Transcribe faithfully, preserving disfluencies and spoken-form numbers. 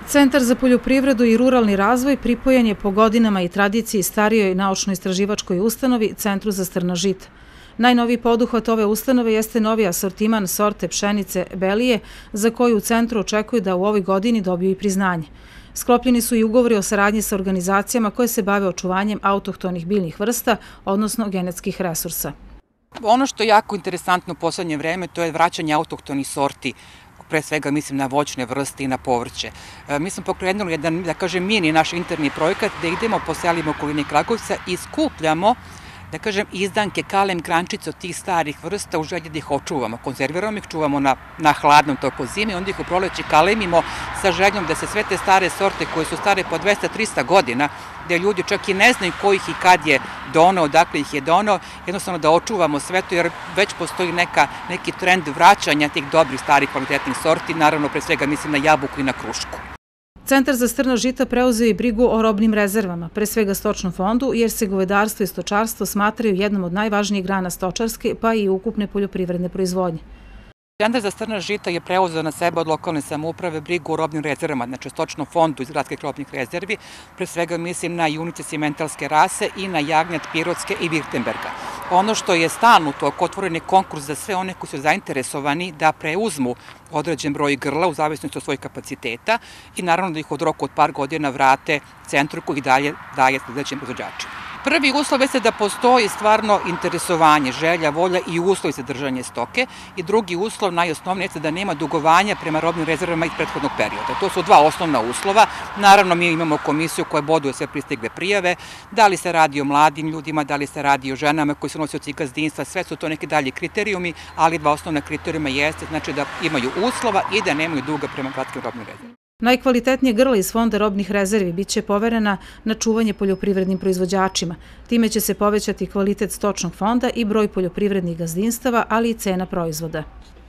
Centar za poljoprivredu i ruralni razvoj pripojen je po godinama i tradiciji starijoj naučno-istraživačkoj ustanovi Centru za strna žita. Najnoviji poduhvat ove ustanove jeste novi asortiman sorte pšenice Belije, za koju u centru očekuju da u ovoj godini dobiju i priznanje. Sklopljeni su i ugovori o saradnji sa organizacijama koje se bave očuvanjem autohtonih biljnih vrsta, odnosno genetskih resursa. Ono što je jako interesantno u poslednje vreme, to je vraćanje autohtonih sorti, pre svega mislim na voćne vrste i na povrće. Mi smo pokrenuli jedan, da kažem, mini naš interni projekat gde idemo po selima okoline Kragujevca i skupljamo, da kažem, izdanke, kalem, krančice od tih starih vrsta u želji da ih očuvamo. Konzerviramo ih, čuvamo na, na hladnom toko zime, onda ih u proleće kalemimo sa željom da se sve te stare sorte koje su stare po dvesta do trista godina, gde ljudi čak i ne znaju ko ih i kad je donao, odakle ih je donao, jednostavno da očuvamo sve to, jer već postoji neka, neki trend vraćanja tih dobrih, starih, kvalitetnih sorti, naravno pre svega mislim na jabuku i na krušku. Centar za strna žita preuzeo i brigu o robnim rezervama, pre svega stočnom fondu, jer se govedarstvo i stočarstvo smatraju jednom od najvažnijih grana stočarske, pa i ukupne poljoprivredne proizvodnje. Centar za strna žita je preuzeo na sebe od lokalne samouprave brigu o robnim rezervama, znači stočnom fondu iz gradskih robnih rezervi, pre svega mislim na junice simentalske rase i na jagnjad pirotske i Virtemberga. Ono što je stalno to, otvoren je konkurs za sve one koji su zainteresovani da preuzmu određen broj grla u zavisnosti od svojih kapaciteta i naravno da ih od roku od par godina vrate centru koji dalje daje sledećim proizvođačima. Prvi uslov je da postoji stvarno interesovanje, želja, volja i uslovi za držanje stoke i drugi uslov, najosnovniji, je da nema dugovanja prema robnim rezervama iz prethodnog perioda. To su dva osnovna uslova. Naravno, mi imamo komisiju koja boduje sve pristigle prijave, da li se radi o mladim ljudima, da li se radi o ženama koji su nosioci gazdinstva, sve su to neki dalji kriterijumi, ali dva osnovna kriterijuma jeste znači da imaju uslova i da nemaju duga prema gradskim robnim rezervama. Najkvalitetnije grla iz fonda robnih rezervi biće poverena na čuvanje poljoprivrednim proizvođačima. Time će se povećati kvalitet stočnog fonda i broj poljoprivrednih gazdinstava, ali i cena proizvoda.